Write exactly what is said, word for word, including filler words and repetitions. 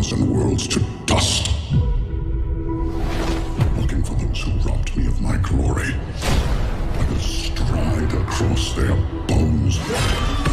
gods and worlds to dust. Looking for those who robbed me of my glory. I will stride across their bones.